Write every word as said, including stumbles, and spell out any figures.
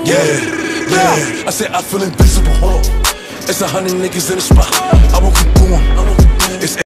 Yeah, yeah. I said I feel invincible. It's a hundred niggas in the spot. I won't keep going. It's